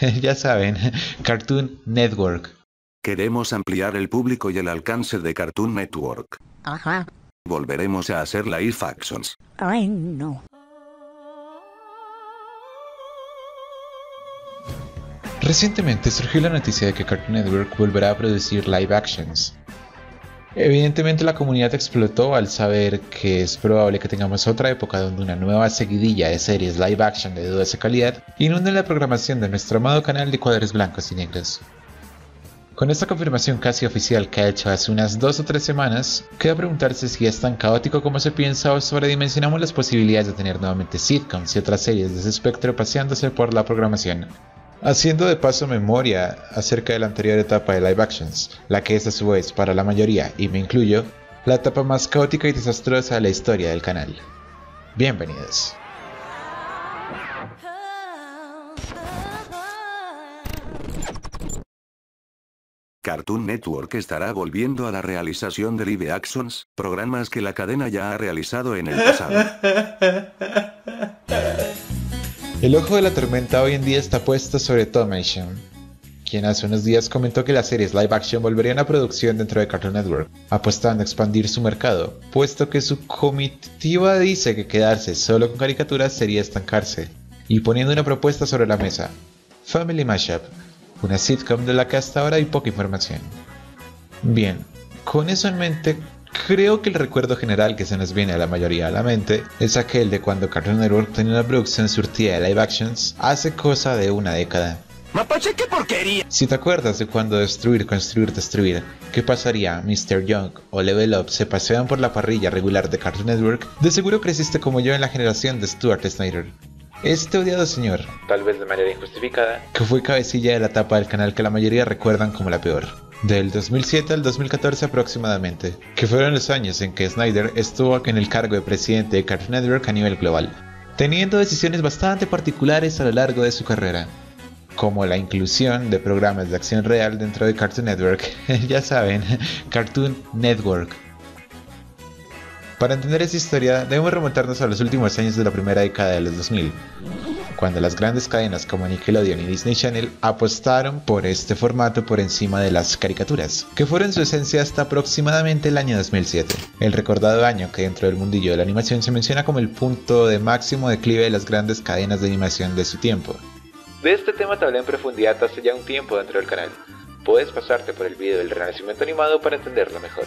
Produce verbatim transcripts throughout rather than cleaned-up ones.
Ya saben, Cartoon Network. Queremos ampliar el público y el alcance de Cartoon Network. Ajá. Volveremos a hacer live actions. Ay, no. Recientemente surgió la noticia de que Cartoon Network volverá a producir live actions. Evidentemente la comunidad explotó al saber que es probable que tengamos otra época donde una nueva seguidilla de series live action de dudosa calidad inunden la programación de nuestro amado canal de cuadros blancos y negros. Con esta confirmación casi oficial que ha hecho hace unas dos o tres semanas, queda preguntarse si es tan caótico como se piensa o sobredimensionamos las posibilidades de tener nuevamente sitcoms y otras series de ese espectro paseándose por la programación. Haciendo de paso memoria acerca de la anterior etapa de live actions, la que es a su vez para la mayoría, y me incluyo, la etapa más caótica y desastrosa de la historia del canal. Bienvenidos. Cartoon Network estará volviendo a la realización de live actions, programas que la cadena ya ha realizado en el pasado. El ojo de la tormenta hoy en día está puesto sobre Toonation, quien hace unos días comentó que las series live action volverían a producción dentro de Cartoon Network, apostando a expandir su mercado, puesto que su comitiva dice que quedarse solo con caricaturas sería estancarse, y poniendo una propuesta sobre la mesa: Family Mashup, una sitcom de la que hasta ahora hay poca información. Bien, con eso en mente, creo que el recuerdo general que se nos viene a la mayoría a la mente es aquel de cuando Cartoon Network tenía una producción surtida de live actions hace cosa de una década. ¡Mapache, qué porquería! Si te acuerdas de cuando Destruir, Construir, Destruir, ¿Qué pasaría? míster Young o Level Up se paseaban por la parrilla regular de Cartoon Network, de seguro creciste como yo en la generación de Stuart Snyder. Este odiado señor, tal vez de manera injustificada, que fue cabecilla de la etapa del canal que la mayoría recuerdan como la peor. Del dos mil siete al dos mil catorce aproximadamente, que fueron los años en que Snyder estuvo en el cargo de presidente de Cartoon Network a nivel global, teniendo decisiones bastante particulares a lo largo de su carrera, como la inclusión de programas de acción real dentro de Cartoon Network, ya saben, Cartoon Network. Para entender esta historia debemos remontarnos a los últimos años de la primera década de los dos mil, cuando las grandes cadenas como Nickelodeon y Disney Channel apostaron por este formato por encima de las caricaturas, que fueron su esencia hasta aproximadamente el año dos mil siete, el recordado año que dentro del mundillo de la animación se menciona como el punto de máximo declive de las grandes cadenas de animación de su tiempo. De este tema te hablé en profundidad hace ya un tiempo dentro del canal. Puedes pasarte por el video del renacimiento animado para entenderlo mejor.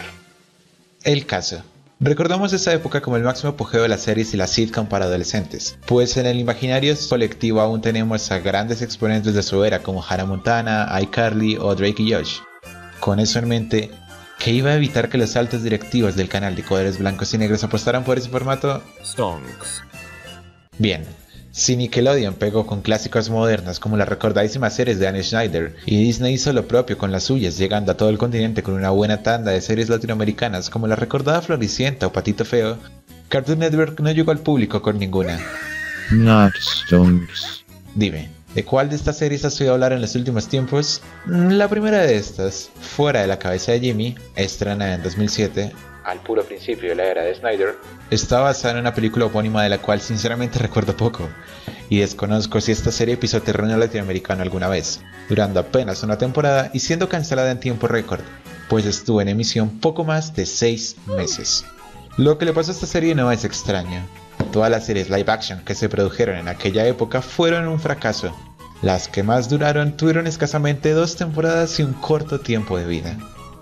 El caso. Recordamos esa época como el máximo apogeo de las series y la sitcom para adolescentes, pues en el imaginario colectivo aún tenemos a grandes exponentes de su era como Hannah Montana, iCarly o Drake y Josh. Con eso en mente, ¿qué iba a evitar que los altos directivos del canal de cuadros blancos y negros apostaran por ese formato? Stonks. Bien. Si Nickelodeon pegó con clásicos modernos como las recordadísimas series de Anne Schneider, y Disney hizo lo propio con las suyas, llegando a todo el continente con una buena tanda de series latinoamericanas como la recordada Floricienta o Patito Feo, Cartoon Network no llegó al público con ninguna. Not Stonks. Dime, ¿de cuál de estas series has oído hablar en los últimos tiempos? La primera de estas, Fuera de la cabeza de Jimmy, estrenada en dos mil siete, al puro principio de la era de Snyder, está basada en una película homónima de la cual sinceramente recuerdo poco, y desconozco si esta serie pisó terreno latinoamericano alguna vez, durando apenas una temporada y siendo cancelada en tiempo récord, pues estuvo en emisión poco más de seis meses. Lo que le pasó a esta serie no es extraño. Todas las series live action que se produjeron en aquella época fueron un fracaso. Las que más duraron tuvieron escasamente dos temporadas y un corto tiempo de vida.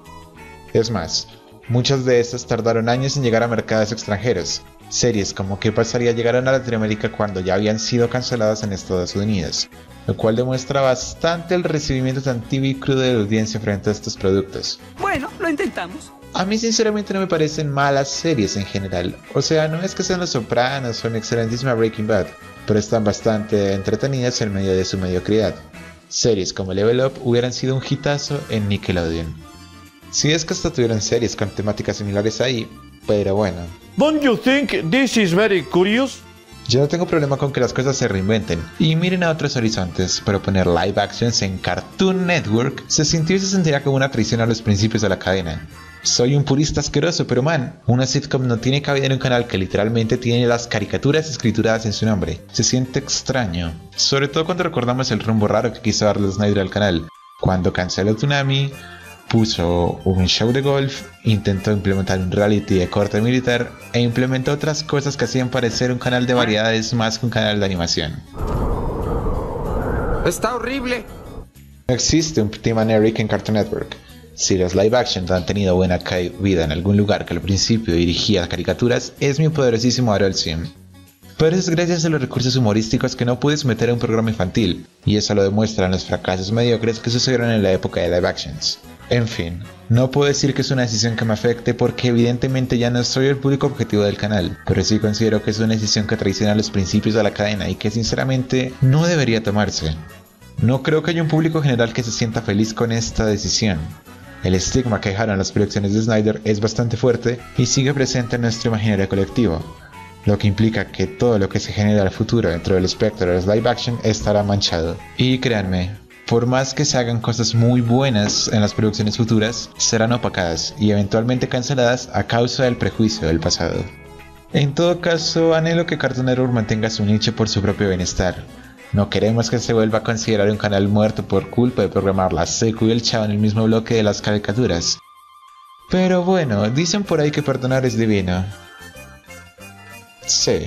Es más, muchas de estas tardaron años en llegar a mercados extranjeros. Series como ¿Qué pasaría? Llegaron a Latinoamérica cuando ya habían sido canceladas en Estados Unidos, lo cual demuestra bastante el recibimiento tan tibio y crudo de la audiencia frente a estos productos. Bueno, lo intentamos. A mí sinceramente no me parecen malas series en general, o sea, no es que sean Los Sopranos o una excelentísima Breaking Bad, pero están bastante entretenidas en medio de su mediocridad. Series como Level Up hubieran sido un hitazo en Nickelodeon. Si es que hasta tuvieron series con temáticas similares ahí, pero bueno. Don't you think this is very curious? Yo no tengo problema con que las cosas se reinventen y miren a otros horizontes, pero poner live actions en Cartoon Network se sintió y se sentirá como una traición a los principios de la cadena. Soy un purista asqueroso, pero man, una sitcom no tiene cabida en un canal que literalmente tiene las caricaturas escrituradas en su nombre. Se siente extraño, sobre todo cuando recordamos el rumbo raro que quiso darle Snyder al canal. Cuando canceló Toonami, puso un show de golf, intentó implementar un reality de corte militar e implementó otras cosas que hacían parecer un canal de variedades más que un canal de animación. Está horrible. No existe un Team and Eric en Cartoon Network. Si los live action han tenido buena cabida en algún lugar que al principio dirigía caricaturas, es mi poderosísimo Adult Swim. Pero es gracias a los recursos humorísticos que no puedes meter en un programa infantil, y eso lo demuestran los fracasos mediocres que sucedieron en la época de live actions. En fin, no puedo decir que es una decisión que me afecte porque evidentemente ya no soy el público objetivo del canal, pero sí considero que es una decisión que traiciona los principios de la cadena y que sinceramente no debería tomarse. No creo que haya un público general que se sienta feliz con esta decisión. El estigma que dejaron las producciones de Snyder es bastante fuerte y sigue presente en nuestro imaginario colectivo, lo que implica que todo lo que se genera al futuro dentro del espectro de los live action estará manchado. Y créanme, por más que se hagan cosas muy buenas en las producciones futuras, serán opacadas y eventualmente canceladas a causa del prejuicio del pasado. En todo caso, anhelo que Cartoon Network mantenga su nicho por su propio bienestar. No queremos que se vuelva a considerar un canal muerto por culpa de programar la Secu y el Chavo en el mismo bloque de las caricaturas. Pero bueno, dicen por ahí que perdonar es divino. Sí.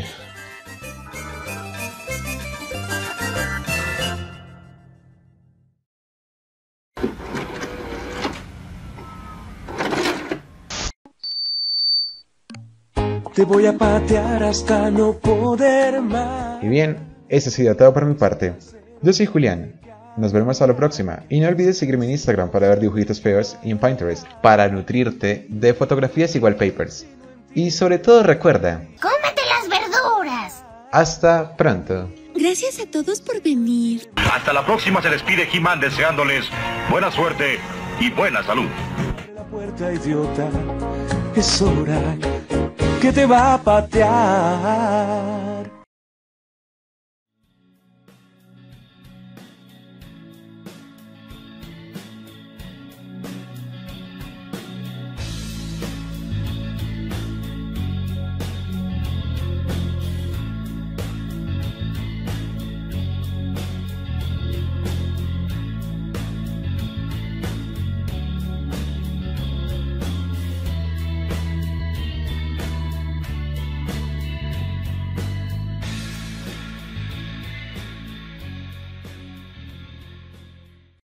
Te voy a patear hasta no poder más. Y bien, eso ha sido todo por mi parte. Yo soy Julián. Nos vemos a la próxima. Y no olvides seguirme en Instagram para ver dibujitos feos y en Pinterest para nutrirte de fotografías y wallpapers. Y sobre todo recuerda... ¡Cómete las verduras! Hasta pronto. Gracias a todos por venir. Hasta la próxima, se despide He-Man deseándoles buena suerte y buena salud. La puerta, idiota, es hora que te va a patear.